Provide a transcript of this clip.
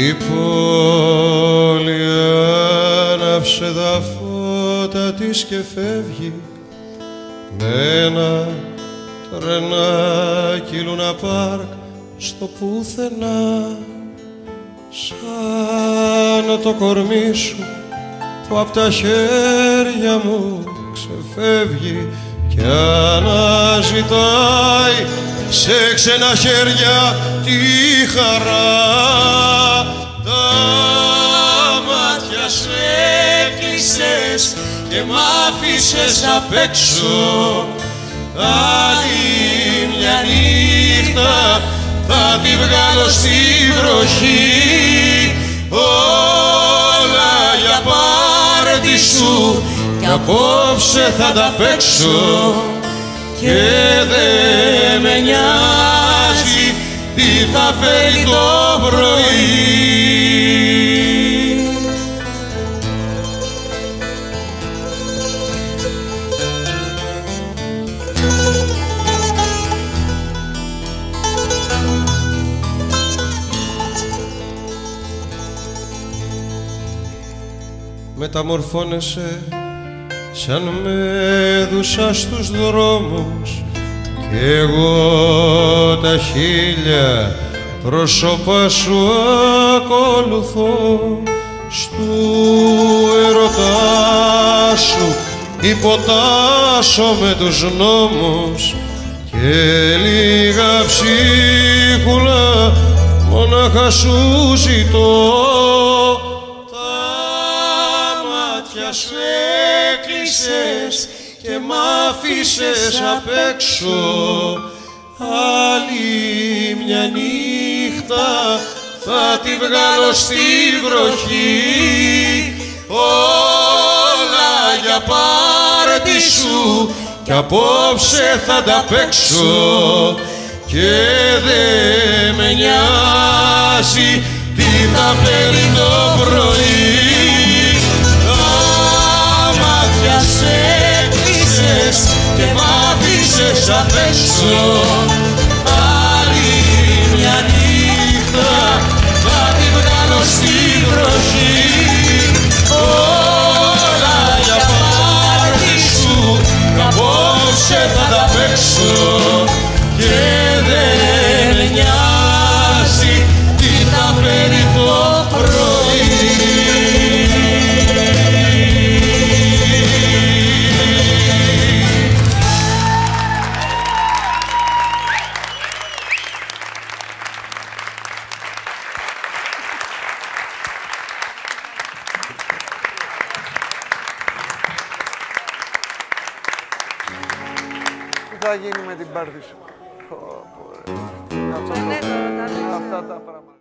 Η πόλη άναψε τα φώτα της και φεύγει με ένα τρενάκι Λούνα Πάρκ στο πουθενά, σαν το κορμί σου που απ' τα χέρια μου ξεφεύγει κι αναζητάει σε ξένα χέρια τη χαρά. Τα μάτια σου έκλεισες και μ' άφησες απ' έξω. Άλλη μια νύχτα θα τη βγάλω στη βροχή, όλα για πάρτι σου κι απόψε θα τα παίξω και δε με νοιάζει τι θα φέρει το πρωί. Μεταμορφώνεσαι σαν μέδουσα στους δρόμους κι εγώ τα χίλια πρόσωπα σου ακολουθώ. Στου ερωτά σου υποτάσσω με τους νόμους και λίγα ψίχουλα μονάχα σου ζητώ. Σου έκλεισες και μ' άφησες απ' έξω. Άλλη μια νύχτα θα τη βγάλω στη βροχή, όλα για πάρτι σου κι απόψε θα τα παίξω και δε με νοιάζει τι θα φέρει το πρωί. Σε έκλεισες και μ' άφησες απ' έξω. Άλλη μια νύχτα θα τη βγάλω στη βροχή, όλα για πάρτι σου κι απόψε θα τα παίξω και δεν με νοιάζει τι θα φέρει το πρωί. Τι θα γίνει με την πάρτι σου? Αυτά τα πράγματα.